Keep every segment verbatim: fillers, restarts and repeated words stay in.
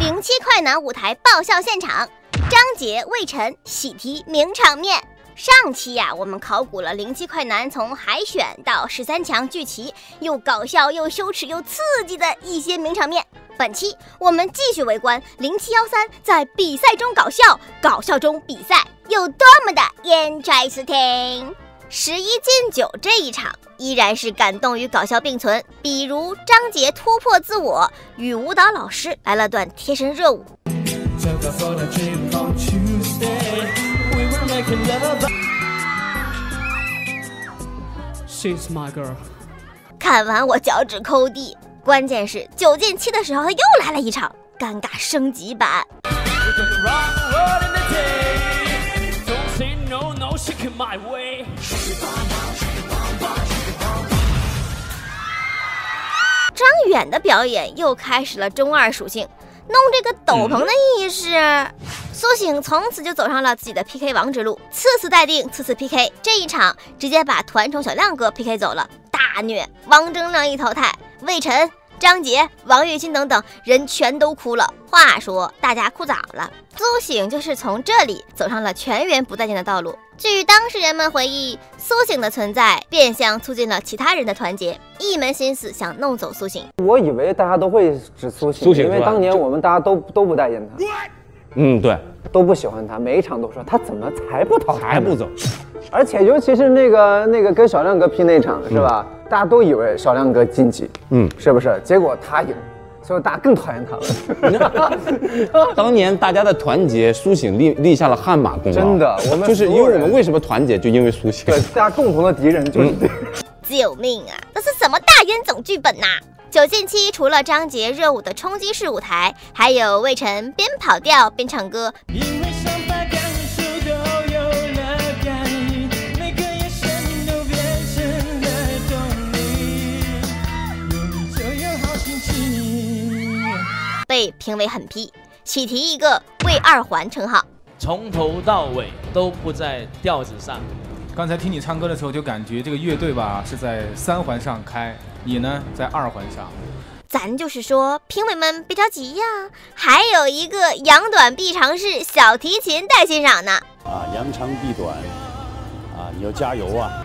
零七快男舞台爆笑现场，张杰、魏晨喜提名场面。上期呀、啊，我们考古了零七快男从海选到十三强聚齐，又搞笑又羞耻又刺激的一些名场面。本期我们继续围观零七一三在比赛中搞笑，搞笑中比赛有多么的 interesting。十一进九这一场依然是感动与搞笑并存，比如张杰突破自我，与舞蹈老师来了段贴身热舞。 She's my girl。 看完我脚趾抠地，关键是九进七的时候他又来了一场尴尬升级版。张远的表演又开始了中二属性，弄这个斗篷的意义是，苏醒从此就走上了自己的 P K 王之路，次次待定，次次 P K。这一场直接把团宠小亮哥 P K 走了，大虐。王铮亮一淘汰，魏晨、张杰、王栎鑫等等人全都哭了。话说大家哭早了，苏醒就是从这里走上了全员不待见的道路。据当事人们回忆，苏醒的存在变相促进了其他人的团结，一门心思想弄走苏醒。 我以为大家都会指苏醒，因为当年我们大家都都不待见他。 嗯，对， 都不喜欢他，每一场都说他怎么才不淘汰， 还不走。 而且尤其是那个那个跟小亮哥拼那场，是吧？嗯、大家都以为小亮哥晋级，嗯，是不是？结果他赢，所以大家更讨厌他了。 当年大家的团结，苏醒立立下了汗马功劳。真的，我们就是因为我们为什么团结，就因为苏醒。 对，大家共同的敌人就是。嗯、 救命啊！这是什么大冤种剧本呐、啊？九进七除了张杰热舞的冲击式舞台，还有魏晨边跑调边唱歌。因为上百感受都有了感应，每个眼神都变成了动力，有你就有好心情。被评委狠批，喜提一个魏二环称号， 从头到尾都不在调子上。 刚才听你唱歌的时候，就感觉这个乐队吧是在三环上开，你呢在二环上。 咱就是说，评委们别着急呀，还有一个扬短避长式小提琴待欣赏呢。 啊，扬长避短，啊，你要加油啊！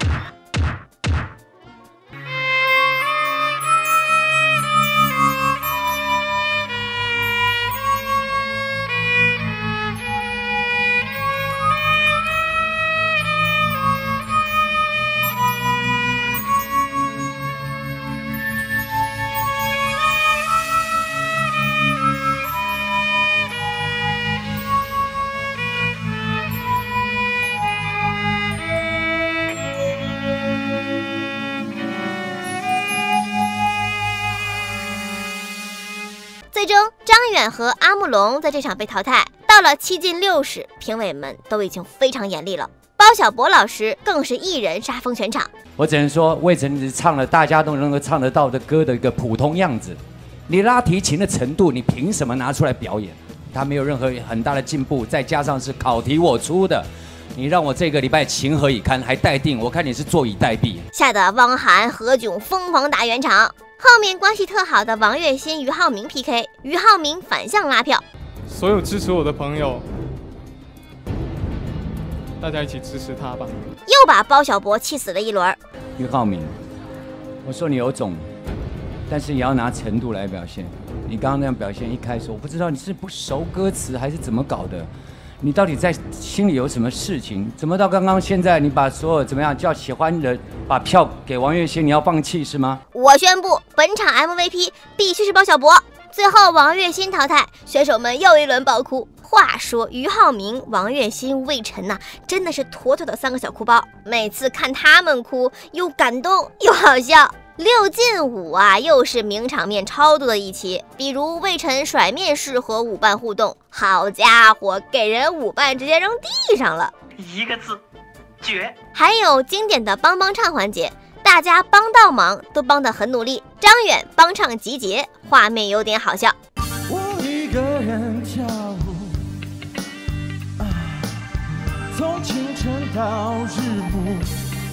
最终，张远和阿木龙在这场被淘汰。到了七进六时，评委们都已经非常严厉了。包小柏老师更是一人杀疯全场。 我只能说，魏晨只唱了大家都能够唱得到的歌的一个普通样子。你拉提琴的程度，你凭什么拿出来表演？他没有任何很大的进步，再加上是考题我出的，你让我这个礼拜情何以堪？还待定，我看你是坐以待毙。 吓得汪涵、何炅疯狂打圆场。后面关系特好的王栎鑫、俞灏明 P K， 俞灏明反向拉票。 所有支持我的朋友，大家一起支持他吧。 又把包小柏气死了一轮。 俞灏明，我说你有种，但是也要拿程度来表现。你刚刚那样表现，一开始我不知道你是不熟歌词还是怎么搞的。你到底在心里有什么事情？怎么到刚刚现在，你把所有怎么样叫喜欢的把票给王栎鑫，你要放弃是吗？ 我宣布，本场 M V P 必须是包小柏。最后王栎鑫淘汰，选手们又一轮爆哭。话说俞灏明、王栎鑫、魏晨呐、啊，真的是妥妥的三个小哭包。每次看他们哭，又感动又好笑。六进五啊，又是名场面超多的一期，比如魏晨甩面式和舞伴互动，好家伙，给人舞伴直接扔地上了， 一个字，绝。 还有经典的帮帮唱环节，大家帮到忙都帮得很努力。张远帮唱集结，画面有点好笑。我一个人跳舞，啊，从清晨到日暮。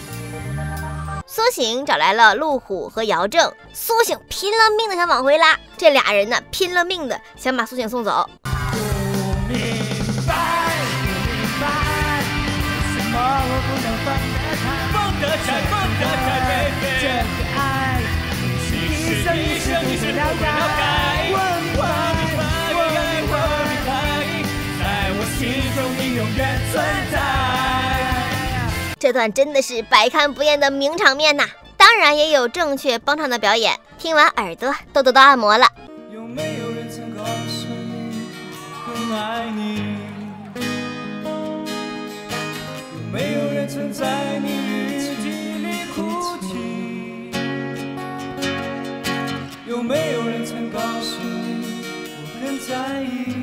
苏醒找来了陆虎和姚正，苏醒拼了命的想往回拉， 这俩人呢拼了命的想把苏醒送走。 不明白，不明白，为什么我不能放得开？放得开，放得开，这个爱，一生一世不会了解。我明白，我明白，我明白，在我心中你永远存在。 这段真的是百看不厌的名场面呐！当然也有正确帮唱的表演，听完耳朵都得到按摩了。 有没有人曾告诉你更爱你？有没有人曾在你日记里哭泣？有没有人曾告诉你我很在意？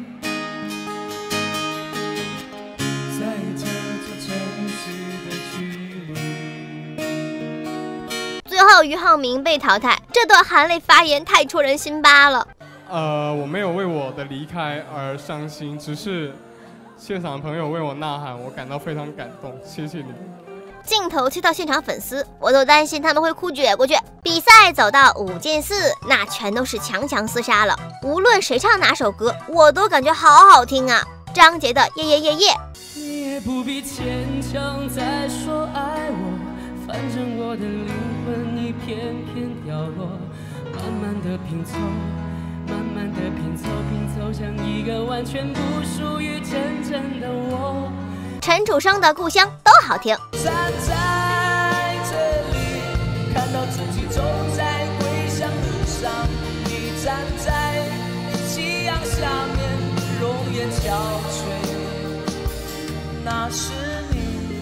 在这座城市的距离。 最后俞灏明被淘汰，这段含泪发言太戳人心疤了。 呃，我没有为我的离开而伤心，只是现场的朋友为我呐喊，我感到非常感动，谢谢你。 镜头切到现场粉丝，我都担心他们会哭撅过去。比赛走到五进四，那全都是强强厮杀了。无论谁唱哪首歌，我都感觉好好听啊！张杰的《夜夜夜夜》。 你也不必牵强再说爱我，反正我的灵魂已偏偏掉落，慢慢的拼凑，慢慢的拼凑，拼凑成一个完全不属于真正的我。 陈楚生的《故乡》都好听。 站在这里，看到自己走在归乡路上，你站在夕阳下面，容颜憔悴，那是你，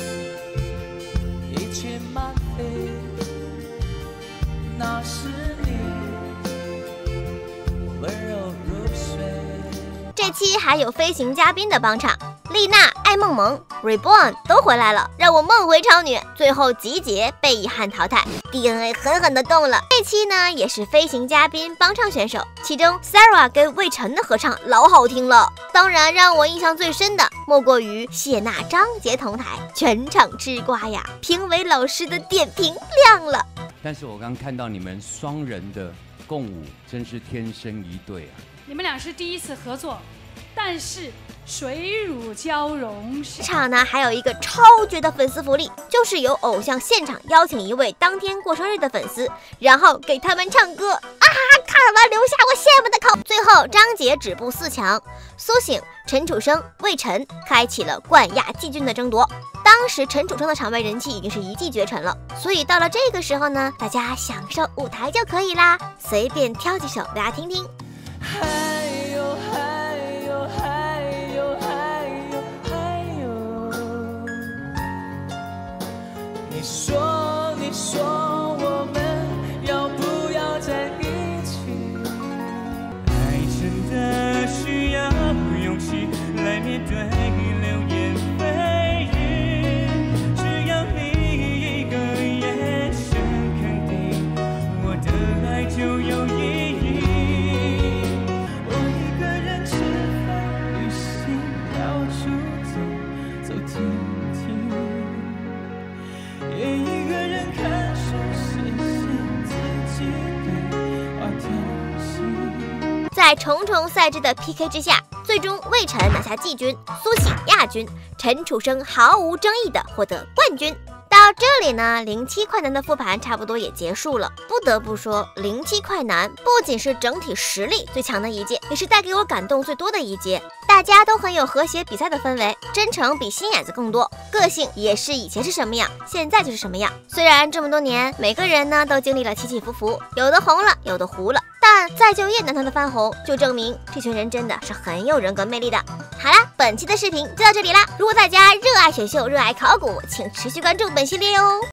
一切满飞，那是你，温柔如水。 这期还有飞行嘉宾的帮唱，丽娜、艾梦萌、Reborn 都回来了，让我梦回超女。最后集结被遗憾淘汰 ，D N A 狠狠的动了。这期呢也是飞行嘉宾帮唱选手，其中 Sarah 跟魏晨的合唱老好听了。当然让我印象最深的莫过于谢娜、张杰同台，全场吃瓜呀！评委老师的点评亮了。 但是我刚看到你们双人的共舞，真是天生一对啊！ 你们俩是第一次合作，但是水乳交融。 这场呢还有一个超绝的粉丝福利，就是由偶像现场邀请一位当天过生日的粉丝，然后给他们唱歌啊！看完留下我羡慕的口。最后张杰止步四强，苏醒、陈楚生、魏晨开启了冠亚季军的争夺。当时陈楚生的场外人气已经是一骑绝尘了，所以到了这个时候呢，大家享受舞台就可以啦，随便挑几首大家听听。 还有还有还有还有还有，你说你说我们要不要在一起？爱真的需要勇气来面对流言蜚语，只要你一个眼神肯定，我的爱就有意义。 在重重赛制的 P K 之下，最终魏晨拿下季军，苏醒亚军，陈楚生毫无争议的获得冠军。到这里呢，零七快男的复盘差不多也结束了。不得不说，零七快男不仅是整体实力最强的一届，也是带给我感动最多的一届。大家都很有和谐比赛的氛围，真诚比心眼子更多，个性也是以前是什么样，现在就是什么样。虽然这么多年，每个人呢都经历了起起伏伏，有的红了，有的糊了，但再就业男团的翻红，就证明这群人真的是很有人格魅力的。好啦，本期的视频就到这里啦！如果大家热爱选秀，热爱考古，请持续关注本系列哦。